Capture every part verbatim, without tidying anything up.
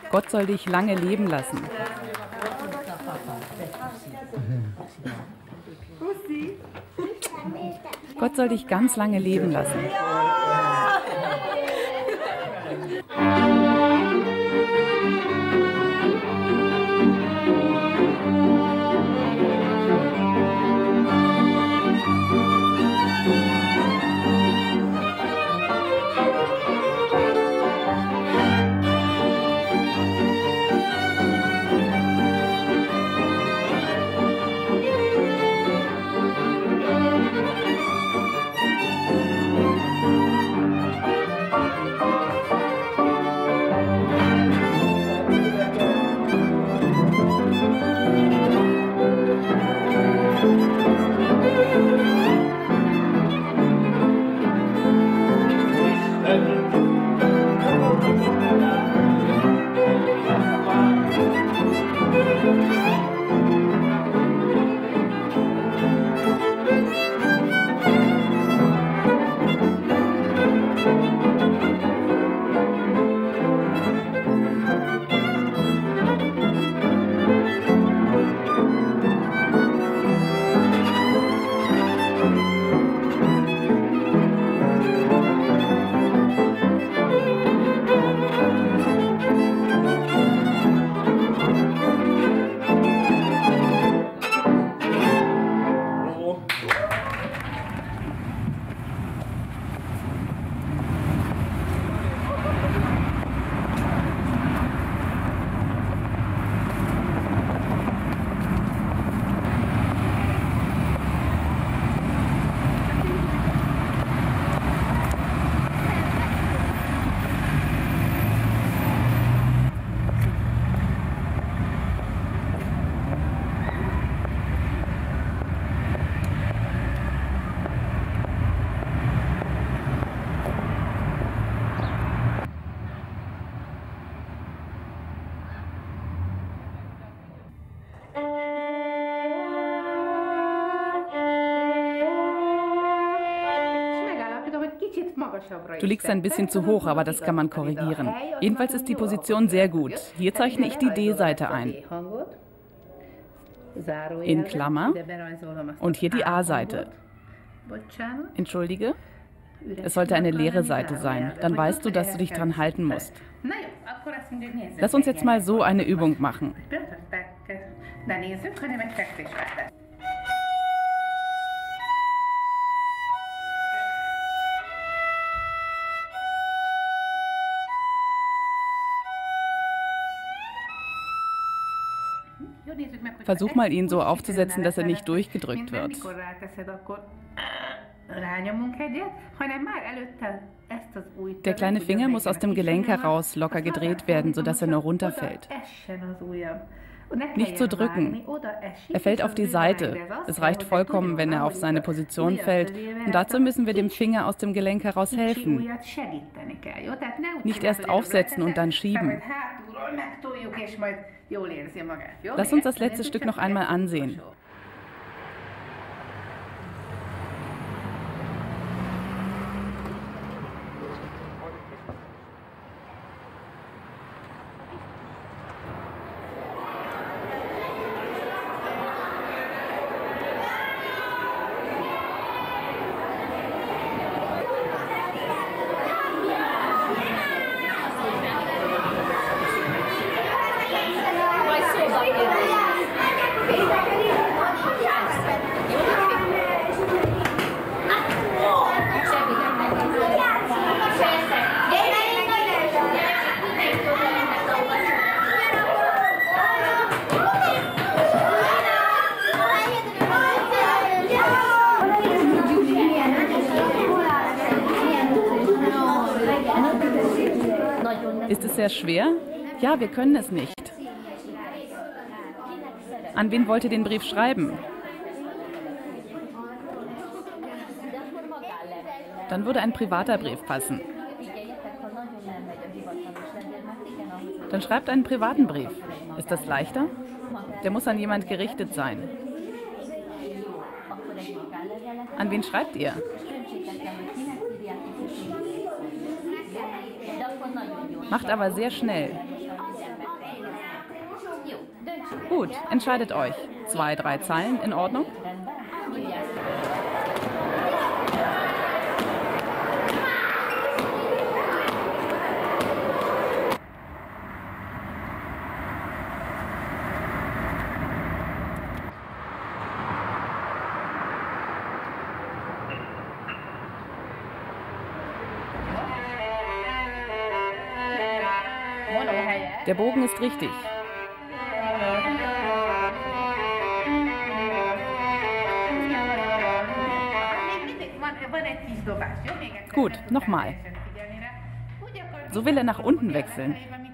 Gott soll dich lange leben lassen. Gott soll dich ganz lange leben lassen. Du liegst ein bisschen zu hoch, aber das kann man korrigieren. Jedenfalls ist die Position sehr gut. Hier zeichne ich die D-Seite ein. In Klammer. Und hier die A-Seite. Entschuldige? Es sollte eine leere Seite sein. Dann weißt du, dass du dich dran halten musst. Lass uns jetzt mal so eine Übung machen. Versuch mal, ihn so aufzusetzen, dass er nicht durchgedrückt wird. Der kleine Finger muss aus dem Gelenk heraus locker gedreht werden, sodass er nur runterfällt. Nicht so drücken. Er fällt auf die Seite. Es reicht vollkommen, wenn er auf seine Position fällt. Und dazu müssen wir dem Finger aus dem Gelenk heraus helfen. Nicht erst aufsetzen und dann schieben. Lass uns das letzte Stück noch einmal ansehen. Ist es sehr schwer? Ja, wir können es nicht. An wen wollt ihr den Brief schreiben? Dann würde ein privater Brief passen. Dann schreibt einen privaten Brief. Ist das leichter? Der muss an jemand gerichtet sein. An wen schreibt ihr? Macht aber sehr schnell. Gut, entscheidet euch. Zwei, drei Zeilen, in Ordnung? Der Bogen ist richtig. Gut, nochmal. So will er nach unten wechseln.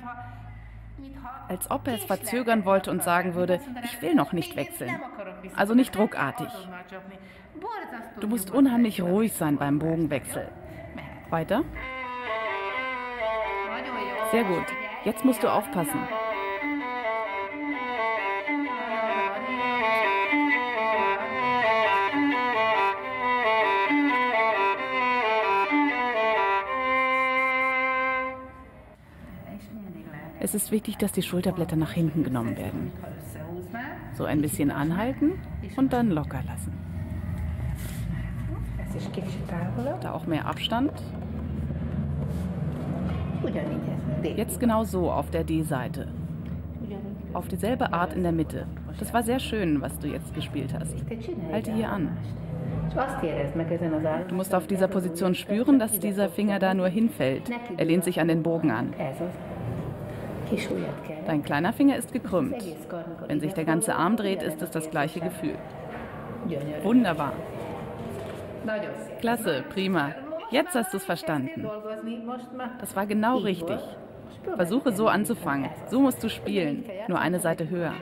Als ob er es verzögern wollte und sagen würde, ich will noch nicht wechseln. Also nicht druckartig. Du musst unheimlich ruhig sein beim Bogenwechsel. Weiter. Sehr gut. Jetzt musst du aufpassen. Es ist wichtig, dass die Schulterblätter nach hinten genommen werden. So ein bisschen anhalten und dann locker lassen. Da auch mehr Abstand. Jetzt genau so auf der D-Seite. Auf dieselbe Art in der Mitte. Das war sehr schön, was du jetzt gespielt hast. Halte hier an. Du musst auf dieser Position spüren, dass dieser Finger da nur hinfällt. Er lehnt sich an den Bogen an. Dein kleiner Finger ist gekrümmt. Wenn sich der ganze Arm dreht, ist es das gleiche Gefühl. Wunderbar. Klasse, prima. Jetzt hast du es verstanden. Das war genau richtig. Versuche so anzufangen. So musst du spielen. Nur eine Seite höher.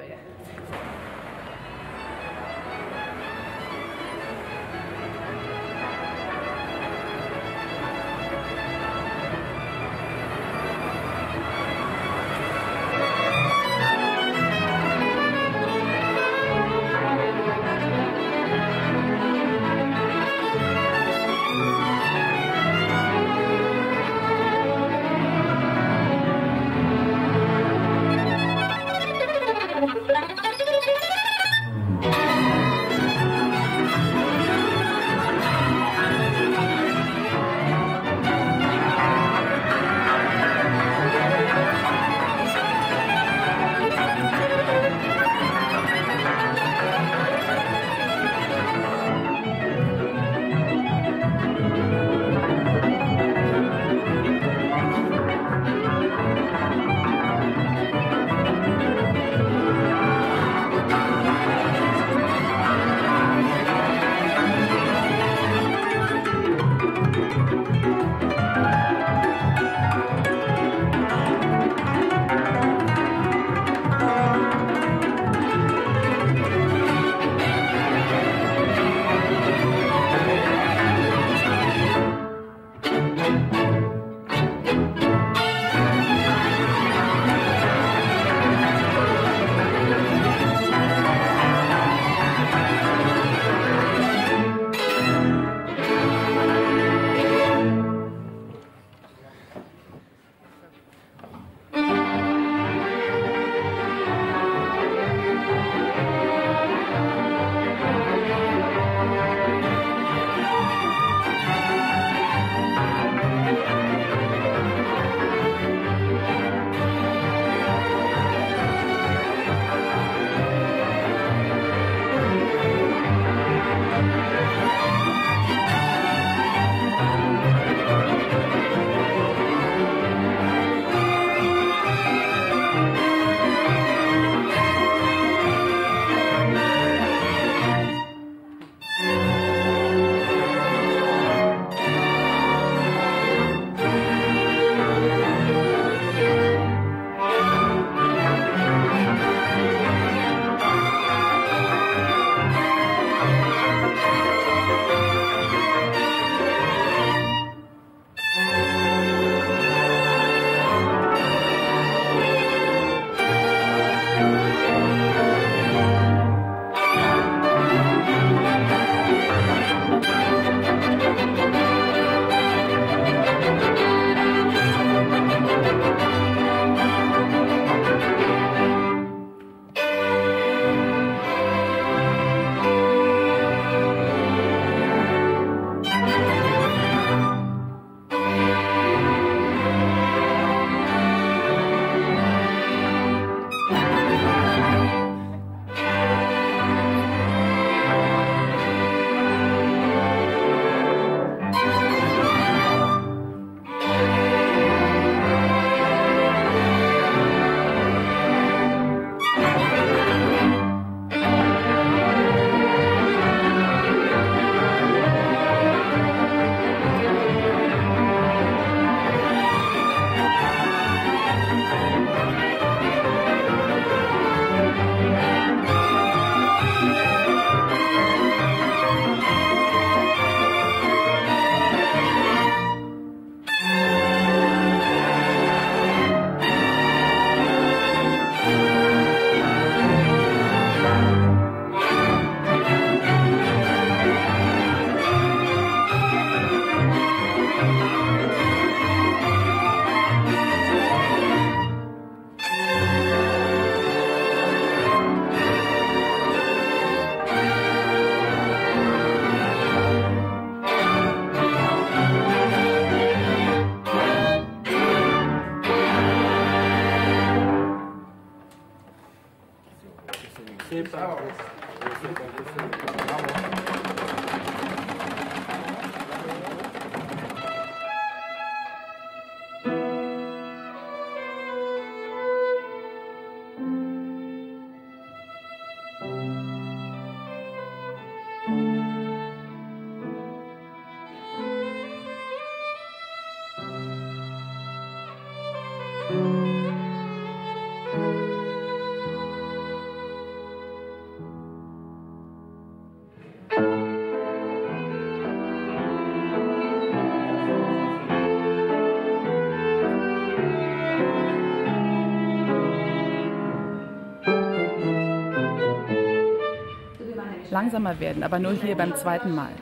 Langsamer werden, aber nur hier beim zweiten Mal.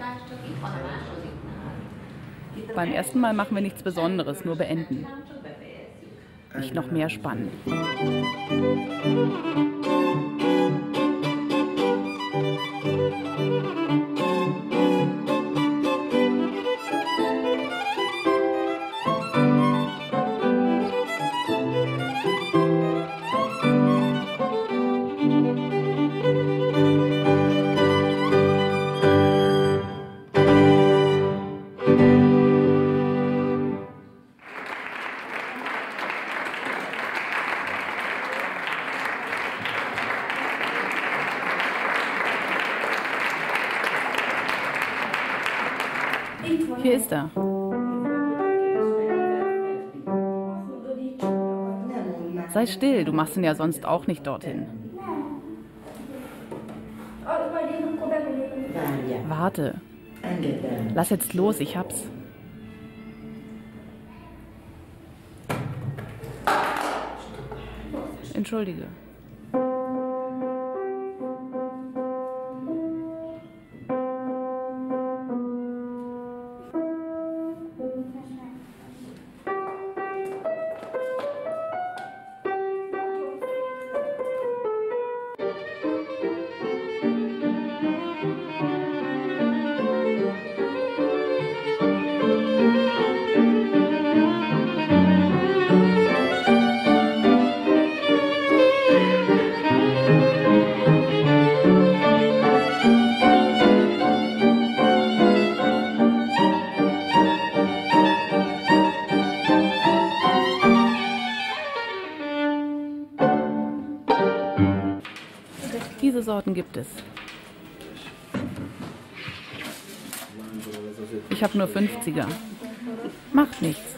Beim ersten Mal machen wir nichts Besonderes, nur beenden. Nicht noch mehr spannen. Hier ist er. Sei still, du machst ihn ja sonst auch nicht dorthin. Warte. Lass jetzt los, ich hab's. Entschuldige. Diese Sorten gibt es. Ich habe nur fünfziger. Macht nichts.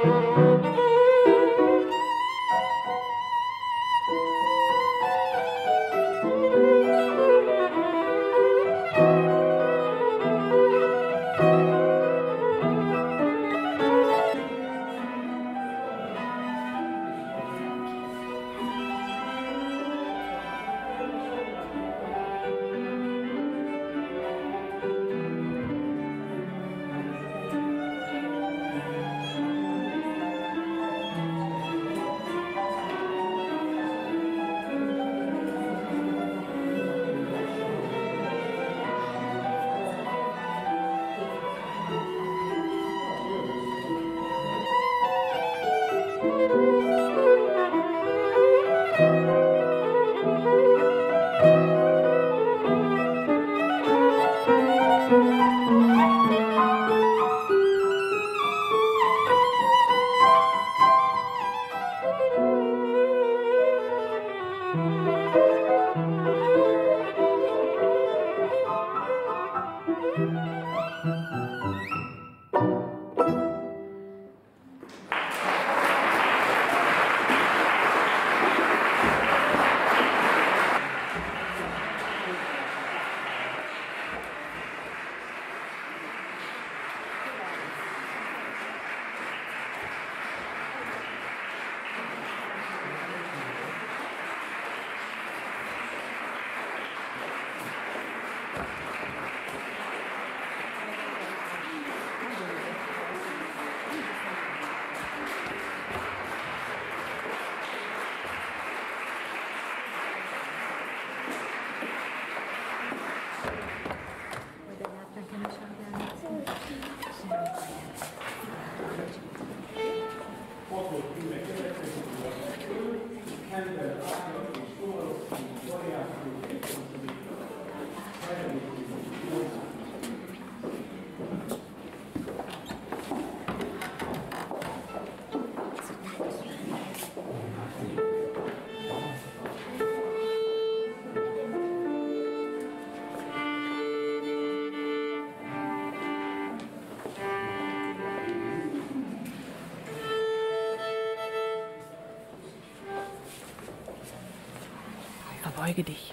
Verbeuge dich.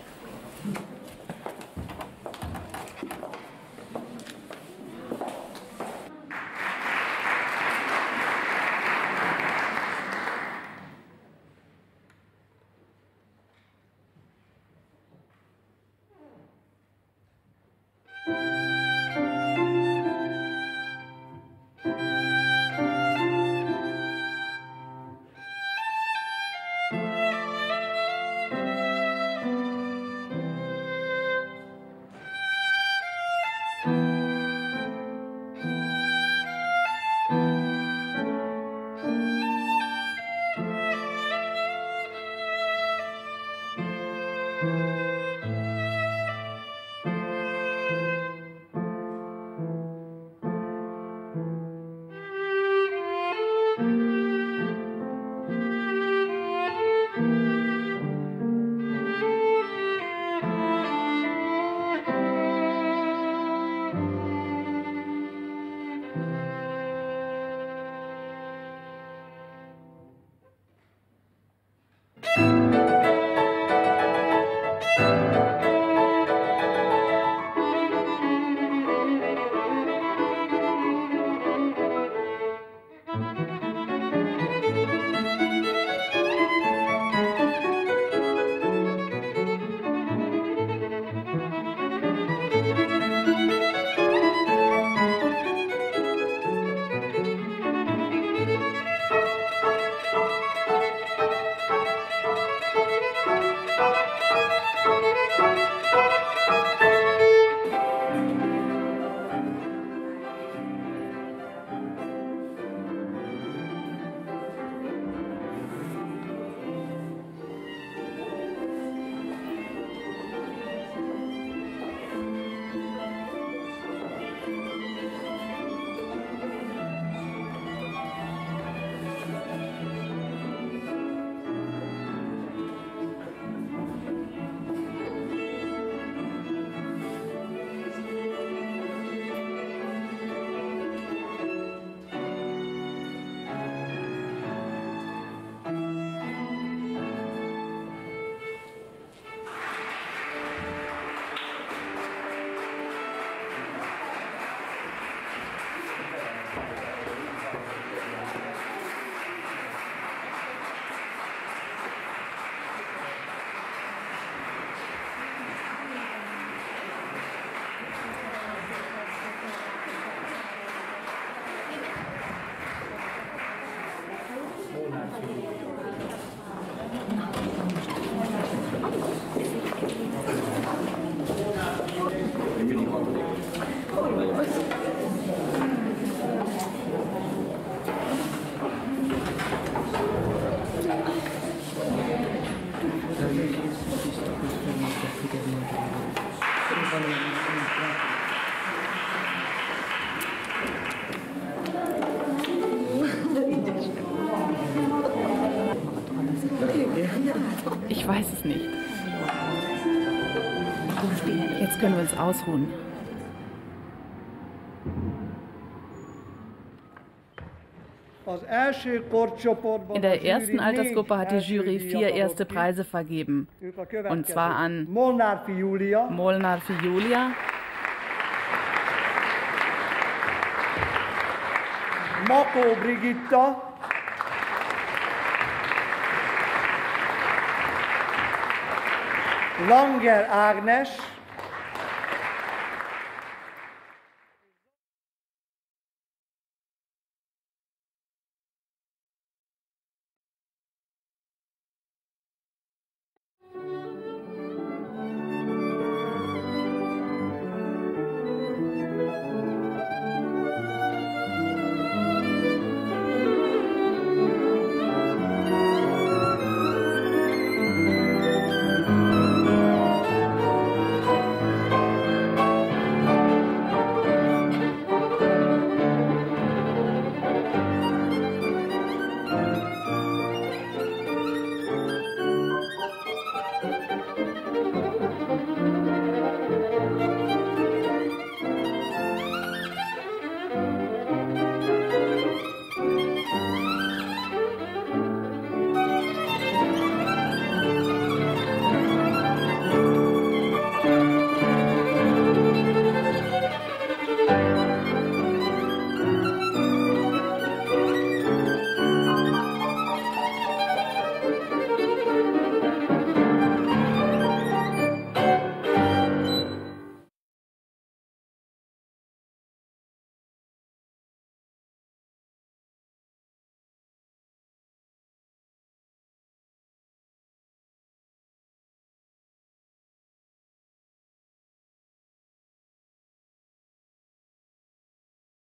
können wir uns ausruhen. In der ersten Altersgruppe hat die Jury vier erste Preise vergeben. Und zwar an Molnár Fiúlia, Makó Brigitta, Langer Ágnes,